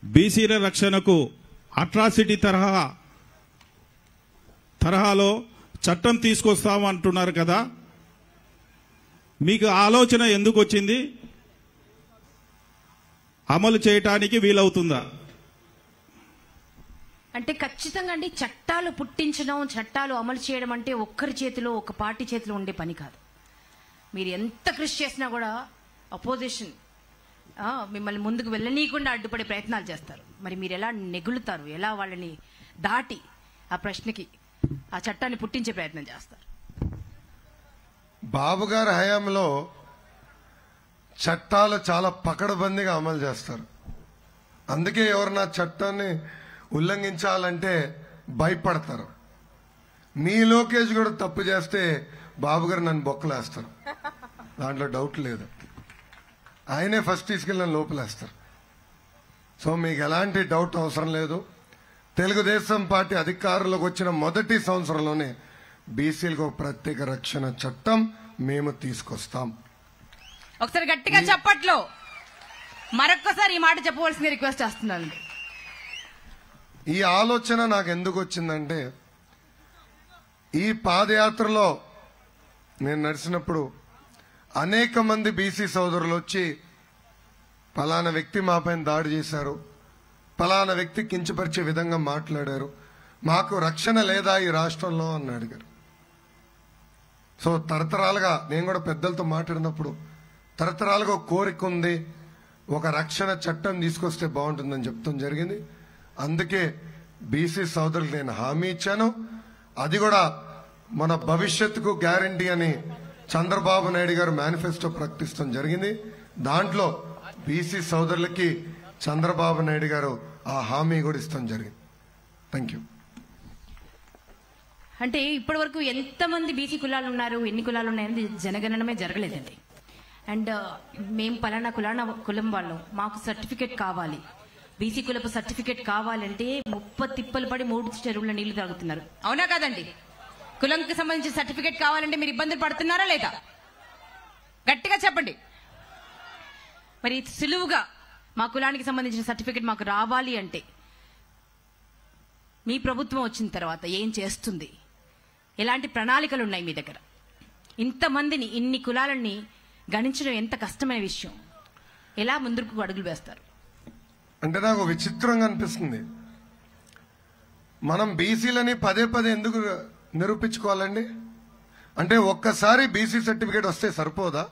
బీసీల రక్షణకు అట్రాసిటీ తరహాలో చట్టం తీసుకొస్తామంటున్నారు కదా, మీకు ఆలోచన ఎందుకు వచ్చింది? అమలు చేయటానికి వీలవుతుందా? అంటే ఖచ్చితంగా అండి, చట్టాలు పుట్టించడం, చట్టాలు అమలు చేయడం అంటే ఒక్కరి చేతిలో, ఒక పార్టీ చేతిలో ఉండే పని కాదు. మీరు ఎంత కృషి చేసినా కూడా అపోజిషన్ మిమ్మల్ని ముందుకు వెళ్ళనీయకుండా అడ్డుపడే ప్రయత్నాలు చేస్తారు. మరి మీరు ఎలా నెగులుతారు? ఎలా వాళ్ళని దాటి ఆ ప్రశ్నకి, ఆ చట్టాన్ని పుట్టించే ప్రయత్నం చేస్తారు? బాబు గారి హయాంలో చట్టాలు చాలా పకడ్బందీగా అమలు చేస్తారు. అందుకే ఎవరన్నా చట్టాన్ని ఉల్లంఘించాలంటే భయపడతారు. మీ లోకేష్ కూడా తప్పు చేస్తే బాబు గారు నన్ను బొక్కలేస్తారు, దాంట్లో డౌట్ లేదు. ఆయనే ఫస్ట్ తీసుకెళ్ళి నన్ను లోపలేస్తారు. సో మీకు ఎలాంటి డౌట్ అవసరం లేదు. తెలుగుదేశం పార్టీ అధికారంలోకి వచ్చిన మొదటి సంవత్సరంలోనే బీసీలకు ఒక ప్రత్యేక రక్షణ చట్టం మేము తీసుకొస్తాం. ఒకసారి గట్టిగా చప్పట్లో మరొక్కసారి ఈ మాట చెప్పవలసింది రిక్వెస్ట్ చేస్తున్నాను. ఈ ఆలోచన నాకు ఎందుకు వచ్చిందంటే, ఈ పాదయాత్రలో నేను నడిచినప్పుడు అనేక మంది బీసీ సోదరులు వచ్చి పలానా వ్యక్తి మా పైన దాడి చేశారు, పలానా వ్యక్తి కించపరిచే విధంగా మాట్లాడారు, మాకు రక్షణ లేదా ఈ రాష్ట్రంలో అని అడిగారు. సో తరతరాలుగా నేను కూడా పెద్దలతో మాట్లాడినప్పుడు తరతరాలుగా ఒక కోరిక ఉంది, ఒక రక్షణ చట్టం తీసుకొస్తే బాగుంటుందని చెప్తాం జరిగింది. అందుకే బీసీ సోదరులకు నేను హామీ ఇచ్చాను. అది కూడా మన భవిష్యత్తుకు గ్యారంటీ అని చంద్రబాబు నాయుడు గారు మేనిఫెస్టో ప్రకటిస్తాం జరిగింది. దాంట్లో బీసీ సోదరులకి చంద్రబాబు నాయుడు గారు ఆ హామీ కూడా ఇస్తాం జరిగింది. Thank you. అంటే ఇప్పటి వరకు ఎంతమంది బీసీ కులాలు ఉన్నారు, ఎన్ని కులాలు ఉన్నాయని జనగణనమే జరగలేదండి. అండ్ మేము పలానా కులం వాళ్ళం, మాకు సర్టిఫికేట్ కావాలి, బీసీ కులపు సర్టిఫికేట్ కావాలంటే 30 తిప్పలు పడి 3 చెరువుల నీళ్లు తాగుతున్నారు. అవునా కాదండి? కులంకి సంబంధించిన సర్టిఫికేట్ కావాలంటే మీరు ఇబ్బందులు పడుతున్నారా లేదా? గట్టిగా చెప్పండి. మరి సులువుగా మా కులానికి సంబంధించిన సర్టిఫికేట్ మాకు రావాలి అంటే మీ ప్రభుత్వం వచ్చిన తర్వాత ఏం చేస్తుంది? ఎలాంటి ప్రణాళికలు ఉన్నాయి మీ దగ్గర? ఇంతమందిని, ఇన్ని కులాలని గణించడం ఎంత కష్టమైన విషయం. ఎలా ముందుకు అడుగులు వేస్తారు? అంటే నాకు విచిత్రంగా అనిపిస్తుంది, మనం బీసీలని పదే ఎందుకు నిరూపించుకోవాలండి? అంటే ఒక్కసారి బీసీ సర్టిఫికేట్ వస్తే సరిపోదా?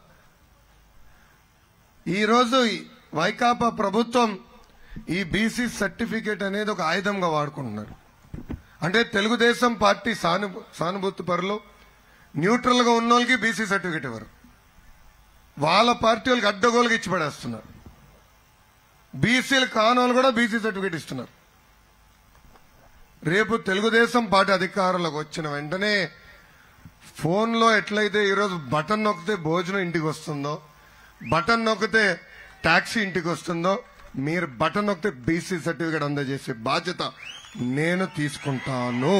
ఈరోజు వైకాపా ప్రభుత్వం ఈ బీసీ సర్టిఫికేట్ అనేది ఒక ఆయుధంగా వాడుకుంటున్నారు. అంటే తెలుగుదేశం పార్టీ సానుభూతి పరులు, న్యూట్రల్ గా ఉన్న వాళ్ళకి బీసీ సర్టిఫికేట్ ఇవ్వరు, వాళ్ళ పార్టీ వాళ్ళకి అడ్డగోలుగా ఇచ్చి పడేస్తున్నారు. బీసీలు కాని వాళ్ళు కూడా బీసీ సర్టిఫికేట్ ఇస్తున్నారు. రేపు తెలుగుదేశం పార్టీ అధికారంలోకి వచ్చిన వెంటనే ఫోన్లో ఎట్లయితే ఈరోజు బటన్ నొక్కితే భోజనం ఇంటికి వస్తుందో, బటన్ నొక్కితే ట్యాక్సీ ఇంటికి వస్తుందో, మీరు బటన్ నొక్కితే బీసీ సర్టిఫికేట్ అందజేసే బాధ్యత నేను తీసుకుంటాను.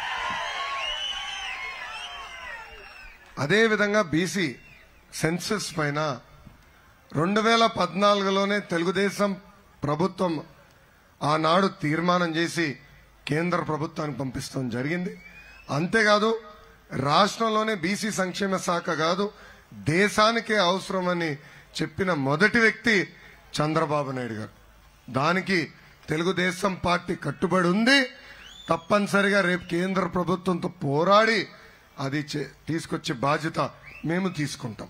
అదేవిధంగా బీసీ సెన్సస్ పైన 2014లోనే తెలుగుదేశం ప్రభుత్వం ఆనాడు తీర్మానం చేసి కేంద్ర ప్రభుత్వానికి పంపిస్తాం జరిగింది. అంతేకాదు రాష్ట్రంలోనే బీసీ సంక్షేమ శాఖ కాదు దేశానికే అవసరమని చెప్పిన మొదటి వ్యక్తి చంద్రబాబు నాయుడు గారు. దానికి తెలుగుదేశం పార్టీ కట్టుబడి ఉంది. తప్పనిసరిగా రేపు కేంద్ర ప్రభుత్వంతో పోరాడి అది తీసుకొచ్చే బాధ్యత మేము తీసుకుంటాం.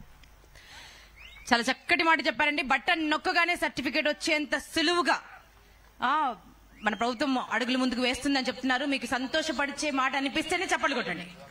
చాలా చక్కటి మాట చెప్పారండి. బటన్ నొక్కగానే సర్టిఫికేట్ వచ్చేంత సులువుగా మన ప్రభుత్వం అడుగులు ముందుకు వేస్తుందని చెప్తున్నారు. మీకు సంతోషపరిచే మాట అనిపిస్తేనే చప్పట్లు కొట్టండి.